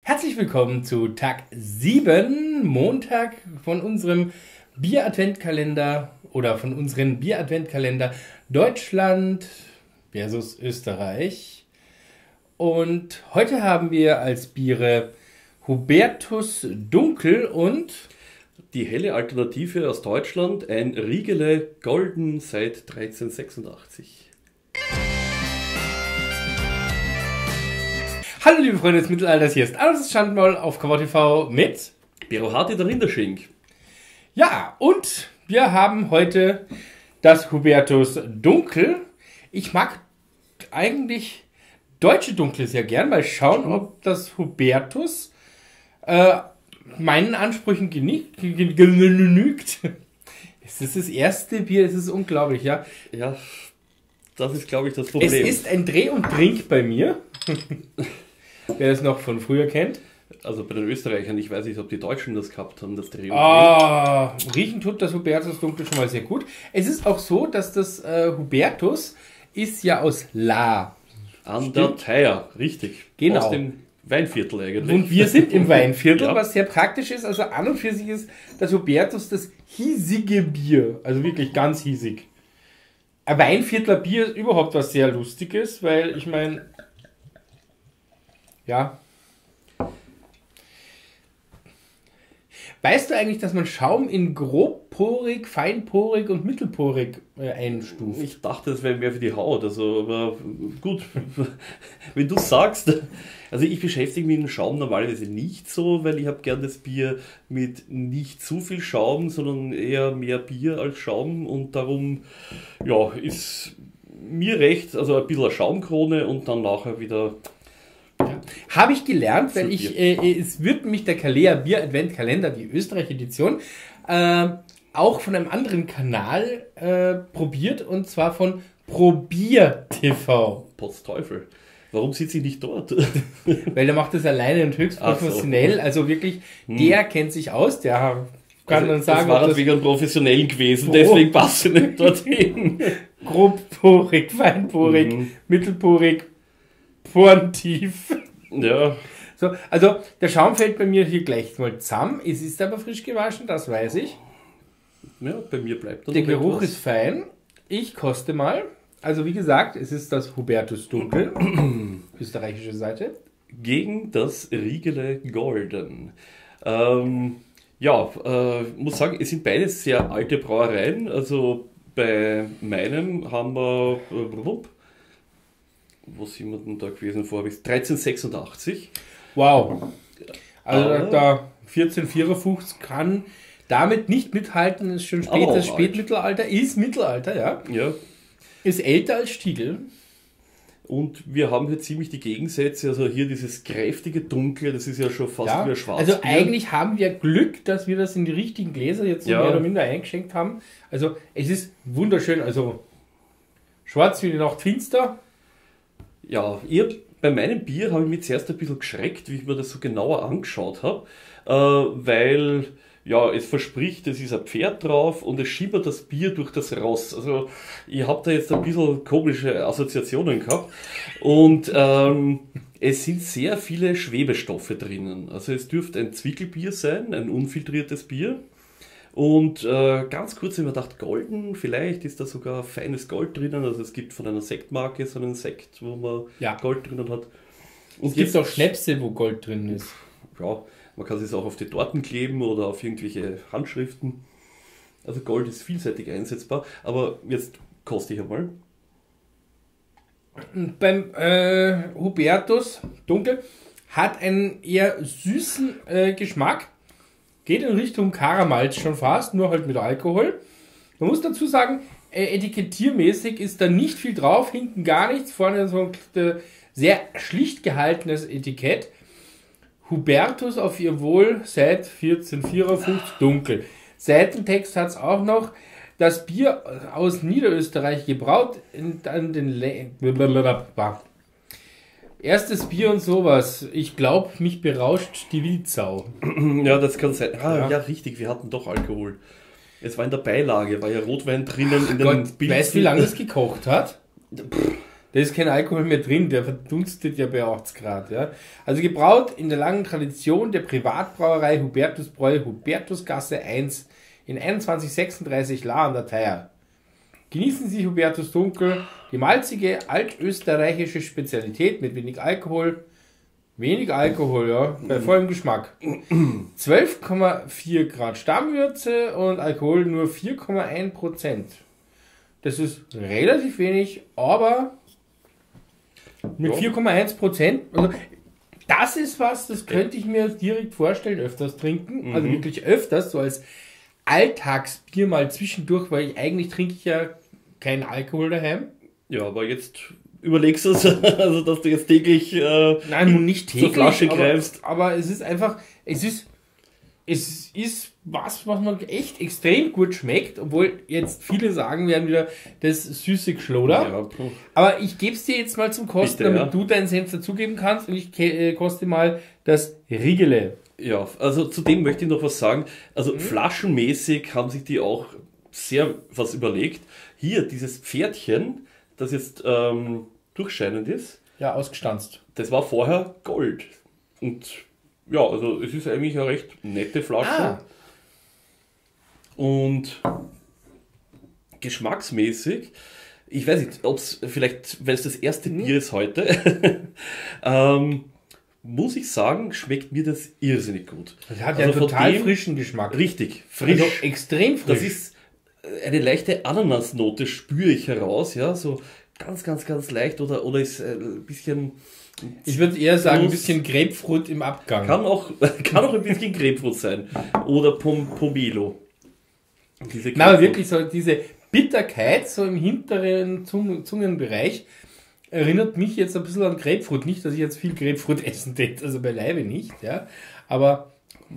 Herzlich willkommen zu Tag 7, Montag von unserem Bier-Adventkalender oder von unserem Bier-Adventkalender Deutschland versus Österreich. Und heute haben wir als Biere Hubertus Dunkel und die helle Alternative aus Deutschland, ein Riegele Golden seit 1386. Hallo liebe Freunde des Mittelalters, hier ist Alles Schandmaul auf Cover TV mit Berohati der Rinderschink. Ja, und wir haben heute das Hubertus Dunkel. Ich mag eigentlich deutsche Dunkle sehr gern. Mal schauen, ob das Hubertus meinen Ansprüchen genügt. Es ist das erste Bier, es ist unglaublich, ja. Ja, das ist, glaube ich, das Problem. Es ist ein Dreh und Trink bei mir. Wer das noch von früher kennt. Also bei den Österreichern, ich weiß nicht, ob die Deutschen das gehabt haben, das Dreh und Trink. Riechen tut das Hubertus Dunkel schon mal sehr gut. Es ist auch so, dass das Hubertus ist ja aus La. An der Theier, richtig. Genau. Aus dem Weinviertel eigentlich. Und wir sind im Weinviertel, Ja. was sehr praktisch ist. Also an und für sich ist das Hubertus das hiesige Bier. Also wirklich ganz hiesig. Ein Weinviertler Bier ist überhaupt was sehr Lustiges, weil ich meine, ja. Weißt du eigentlich, dass man Schaum in grobporig, feinporig und mittelporig einstuft? Ich dachte, das wäre mehr für die Haut. Also, aber gut, wenn du sagst. Also ich beschäftige mich mit dem Schaum normalerweise nicht so, weil ich habe gern das Bier mit nicht zu viel Schaum, sondern eher mehr Bier als Schaum. Und darum, ja, ist mir recht, also ein bisschen eine Schaumkrone und dann nachher wieder... Ja. Habe ich gelernt, weil es wird mich der Kalea Bier Adventkalender, die Österreich-Edition, auch von einem anderen Kanal probiert, und zwar von Probier TV. Potzteufel. Warum sitzt sie nicht dort? Weil der macht das alleine und höchst professionell, so. Also wirklich, der kennt sich aus, der kann dann sagen, das war wegen einem Professionellen gewesen, deswegen passt sie nicht dorthin. Grobporig, feinporig, mittelporig, porentief. Ja. So, also der Schaum fällt bei mir hier gleich mal zusammen. Es ist aber frisch gewaschen, das weiß ich. Ja, bei mir bleibt das. Der Geruch ist fein. Ich koste mal. Also wie gesagt, es ist das Hubertus Dunkel, österreichische Seite. Gegen das Riegele Golden. Muss sagen, es sind beides sehr alte Brauereien. Also bei meinem haben wir... Wo sind wir denn da gewesen? 1386. Wow. Also da 1454 kann damit nicht mithalten, ist schon spätes Spätmittelalter, ist Mittelalter, ja. Ja. Ist älter als Stiegl. Und wir haben hier ziemlich die Gegensätze, also hier dieses kräftige Dunkle, das ist ja schon fast wie ein Schwarzbier. Also eigentlich haben wir Glück, dass wir das in die richtigen Gläser jetzt so mehr oder minder eingeschenkt haben. Also es ist wunderschön, also schwarz wie die Nacht finster. Ja, bei meinem Bier habe ich mich zuerst ein bisschen geschreckt, wie ich mir das so genauer angeschaut habe, weil ja, es verspricht, es ist ein Pferd drauf und es schimmert das Bier durch das Ross. Also ich habe da jetzt ein bisschen komische Assoziationen gehabt und es sind sehr viele Schwebestoffe drinnen. Also es dürfte ein Zwickelbier sein, ein unfiltriertes Bier. Und ganz kurz habe ich mir gedacht, golden, vielleicht ist da sogar feines Gold drinnen. Also es gibt von einer Sektmarke so einen Sekt, wo man Gold drinnen hat. Und es gibt auch Schnäpse, wo Gold drin ist. Ja, man kann es auch auf die Torten kleben oder auf irgendwelche Handschriften. Also Gold ist vielseitig einsetzbar. Aber jetzt koste ich einmal. Beim Hubertus Dunkel hat einen eher süßen Geschmack. Geht in Richtung Karamalz schon fast, nur halt mit Alkohol. Man muss dazu sagen, etikettiermäßig ist da nicht viel drauf, hinten gar nichts, vorne so ein sehr schlicht gehaltenes Etikett. Hubertus auf ihr Wohl seit 1454 dunkel. Seitentext hat es auch noch. Das Bier aus Niederösterreich gebraut an den erstes Bier und sowas. Ich glaube, mich berauscht die Wildsau. Ja, das kann sein. Ja, richtig, wir hatten doch Alkohol. Es war in der Beilage, war ja Rotwein drinnen in den Gott, weißt du, wie lange das gekocht hat? Da ist kein Alkohol mehr drin, der verdunstet ja bei 80 Grad. Ja. Also gebraut in der langen Tradition der Privatbrauerei Hubertus Bräu, Hubertusgasse 1 in 2136 La an der Theier. Genießen Sie Hubertus Dunkel, die malzige altösterreichische Spezialität mit wenig Alkohol, ja, bei vollem Geschmack. 12,4 Grad Stammwürze und Alkohol nur 4,1%. Das ist relativ wenig, aber mit 4,1%, also das ist was, das könnte ich mir direkt vorstellen, öfters trinken. Also wirklich öfters, so als Alltagsbier mal zwischendurch, weil eigentlich trinke ich ja keinen Alkohol daheim. Ja, aber jetzt überlegst du es, also dass du jetzt täglich Nein, nicht täglich, zur Flasche greifst. Aber es ist einfach, es ist was man echt extrem gut schmeckt, obwohl jetzt viele sagen werden wieder, das süße Geschloder. Ja, aber ich gebe es dir jetzt mal zum Kosten, Bitte, damit du deinen Senf dazugeben kannst und ich koste mal das Riegele. Ja, also zudem möchte ich noch was sagen. Also flaschenmäßig haben sich die auch sehr was überlegt. Hier, dieses Pferdchen, das jetzt durchscheinend ist. Ja, ausgestanzt. Das war vorher Gold. Und ja, also es ist eigentlich eine recht nette Flasche. Und geschmacksmäßig, ich weiß nicht, ob es vielleicht, weil es das erste Bier ist heute, muss ich sagen, schmeckt mir das irrsinnig gut. Das hat ja einen total frischen Geschmack. Richtig, frisch. Also extrem frisch. Das ist eine leichte Ananasnote, spüre ich heraus, ja, so ganz leicht oder ist ein bisschen... Ich würde eher sagen, ein bisschen Grapefruit im Abgang. Kann auch ein bisschen Grapefruit sein. Oder Pomelo. Na, aber wirklich so diese Bitterkeit, so im hinteren Zungenbereich, erinnert mich jetzt ein bisschen an Grapefruit. Nicht, dass ich jetzt viel Grapefruit essen täte, also beileibe nicht, ja. Aber,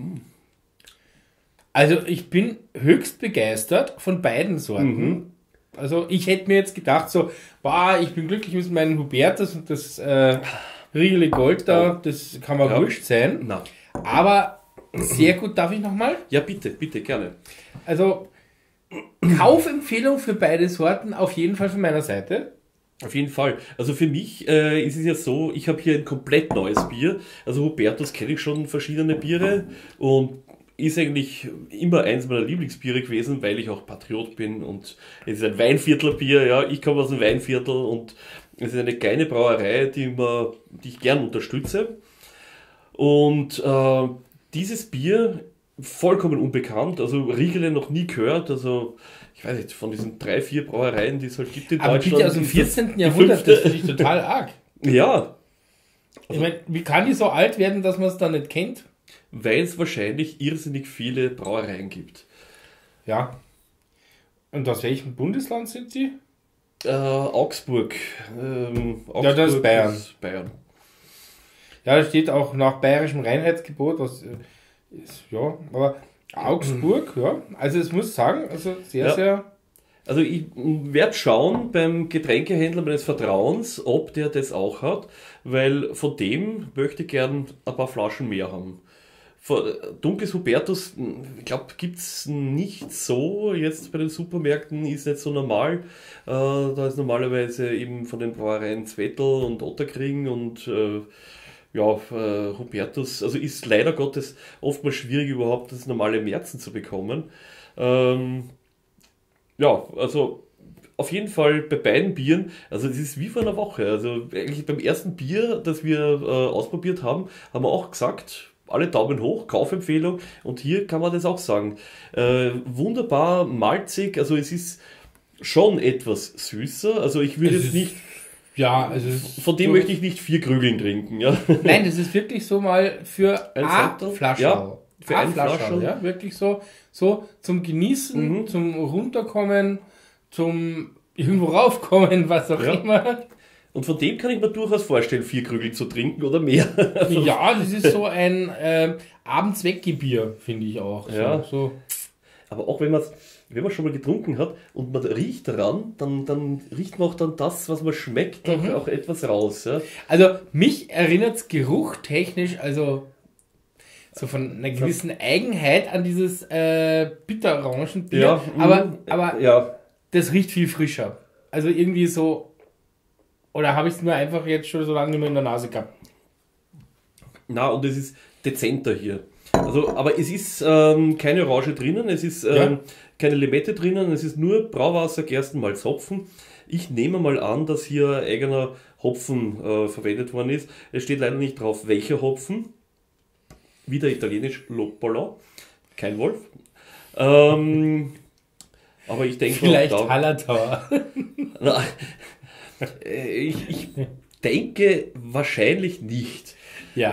also ich bin höchst begeistert von beiden Sorten. Also ich hätte mir jetzt gedacht so, ich bin glücklich mit meinem Hubertus und das Riegele Gold da, das kann mir wurscht sein. Na. Aber sehr gut, darf ich nochmal? Ja, bitte, gerne. Also Kaufempfehlung für beide Sorten auf jeden Fall von meiner Seite. Auf jeden Fall. Also für mich ist es ja so, ich habe hier ein komplett neues Bier. Also Hubertus kenne ich schon verschiedene Biere und ist eigentlich immer eins meiner Lieblingsbiere gewesen, weil ich auch Patriot bin und es ist ein Weinviertelbier, ja, ich komme aus dem Weinviertel und es ist eine kleine Brauerei, die ich gern unterstütze. Und dieses Bier, vollkommen unbekannt, also Riegele noch nie gehört, also ich weiß nicht, von diesen 3, 4 Brauereien, die es halt gibt in Deutschland. Aber bitte aus dem 14. Jahrhundert, das finde ich total arg. Ja. Ich meine, wie kann die so alt werden, dass man es dann nicht kennt? Weil es wahrscheinlich irrsinnig viele Brauereien gibt. Ja. Und aus welchem Bundesland sind die? Augsburg. Augsburg. Ja, das ist Bayern. Bayern. Ja, da steht auch nach bayerischem Reinheitsgebot, was ist, ja, aber Augsburg, ja. Also es muss sagen, also sehr. Also ich werde schauen beim Getränkehändler meines Vertrauens, ob der das auch hat, weil von dem möchte ich gern ein paar Flaschen mehr haben. Dunkles Hubertus, ich glaube, gibt es nicht so, jetzt bei den Supermärkten ist nicht so normal. Da ist normalerweise eben von den Brauereien Zwettl und Otterkring und Hubertus, also ist leider Gottes oftmals schwierig überhaupt das normale Märzen zu bekommen. Also auf jeden Fall bei beiden Bieren, also das ist wie vor einer Woche, also eigentlich beim ersten Bier, das wir ausprobiert haben, haben wir auch gesagt, alle Daumen hoch, Kaufempfehlung und hier kann man das auch sagen. Wunderbar malzig, also es ist schon etwas süßer, also ich würde jetzt nicht... Ja, also von dem möchte ich nicht 4 Krügeln trinken, ja. Nein, das ist wirklich so mal für ein Flasche. Ja, für ein Flasche. Ja, wirklich so zum Genießen, zum Runterkommen, zum irgendwo raufkommen, was auch immer. Und von dem kann ich mir durchaus vorstellen, 4 Krügel zu trinken oder mehr. Ja, das ist so ein Abends-Weggebier, finde ich auch. Ja. So. Aber auch wenn man schon mal getrunken hat und man riecht daran, dann riecht man auch dann das, was man schmeckt, auch etwas raus. Ja? Also mich erinnert es geruchtechnisch, also so von einer gewissen Eigenheit an dieses Bitterorangenbier. Ja, aber ja. Das riecht viel frischer. Also irgendwie so Oder habe ich es nur einfach jetzt schon so lange nicht mehr in der Nase gehabt? Na, und es ist dezenter hier. Also, aber es ist keine Orange drinnen, es ist keine Limette drinnen, es ist nur Brauwasser, Gerstenmalz, Hopfen. Ich nehme mal an, dass hier eigener Hopfen verwendet worden ist. Es steht leider nicht drauf, welcher Hopfen. Wieder italienisch Lupolo, kein Wolf. Aber ich denke Vielleicht Hallertauer. Ich denke wahrscheinlich nicht. Ja.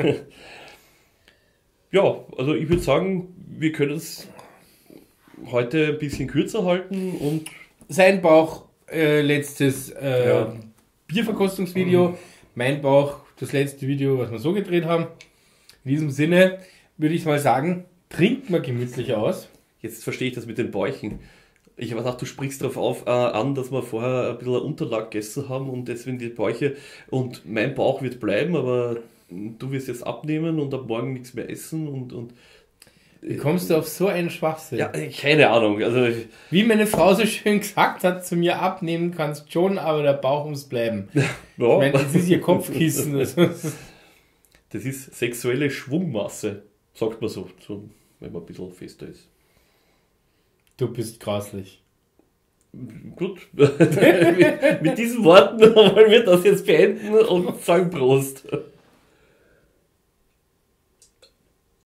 Ja, also ich würde sagen, wir können es heute ein bisschen kürzer halten und Sein Bauch, letztes Bierverkostungsvideo. Mein Bauch, das letzte Video, was wir so gedreht haben. In diesem Sinne würde ich mal sagen, trinkt mal gemütlich aus. jetzt verstehe ich das mit den Bäuchen. Ich habe gedacht, du sprichst darauf an, dass wir vorher ein bisschen Unterlag gegessen haben und deswegen die Bäuche und mein Bauch wird bleiben, aber du wirst jetzt abnehmen und ab morgen nichts mehr essen und Wie kommst du auf so einen Schwachsinn? ja, keine Ahnung. Also Wie meine Frau so schön gesagt hat, zu mir abnehmen kannst schon, aber der Bauch muss bleiben. ja, Ich meine, das ist ihr Kopfkissen. das ist sexuelle Schwungmasse, sagt man so, wenn man ein bisschen fester ist. Du bist grauslich. Gut, mit diesen Worten wollen wir das jetzt beenden und sagen Prost.